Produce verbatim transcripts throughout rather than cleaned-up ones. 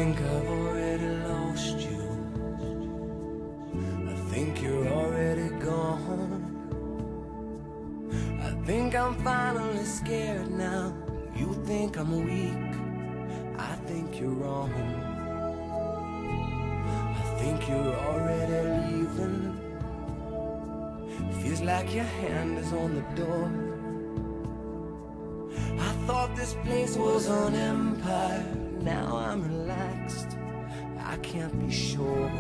think I've already lost you. I think you're already gone. I think I'm finally scared now. You think I'm weak, I think you're wrong. I think you're already leaving. Feels like your hand is on the door. I thought this place was an empire. Now I'm relaxed, I can't be sure.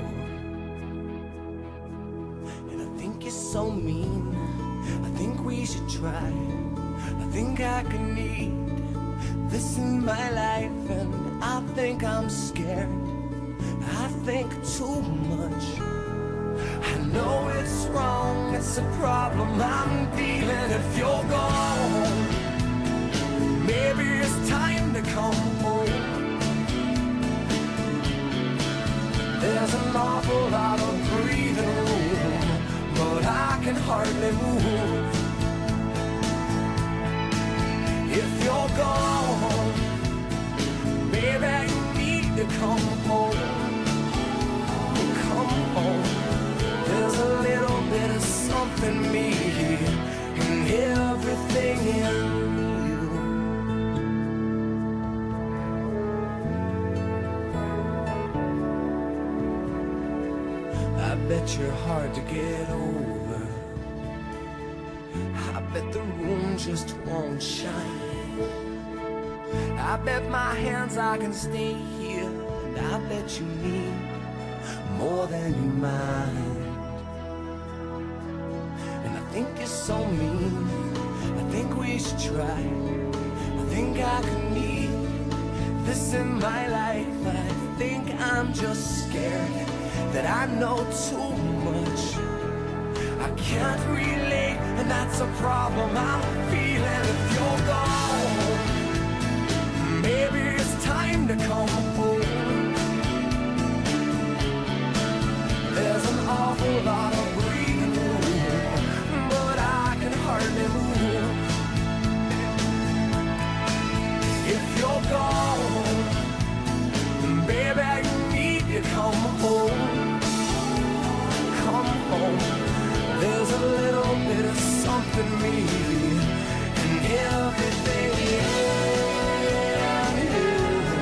And I think you're so mean, I think we should try. I think I can need this in my life. And I think I'm scared, I think too much. I know it's wrong, it's a problem I'm feeling. If you're gone, maybe it's time to come home. There's an awful lot of breathing room, but I can hardly move. If you're gone, maybe you need to come home. Come home. There's a little bit of something me in everything in you. I bet you're hard to get over. I bet the room just won't shine. I bet my hands I can stay here. And I bet you need more than you mind. And I think you're so mean, I think we should try. I think I could need this in my life. But I think I'm just scared that I know too much. I can't relate, and that's a problem I'm feeling. If you're gone, maybe it's time to come home. There's an awful lot of breathing room, but I can hardly move. If you're gone, baby, you need to come home. Come home. There's a little bit of something me in everything in you.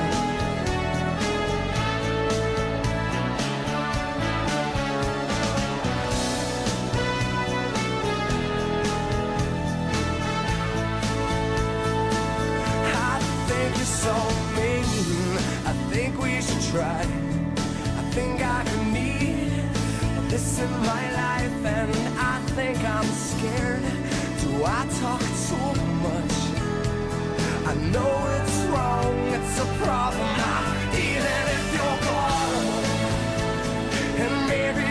I think you're so mean, I think we should try. I think I can need this in my life. And I think I'm scared. Do I talk too much? I know it's wrong, it's a problem I'm feeling. If you're gone, and maybe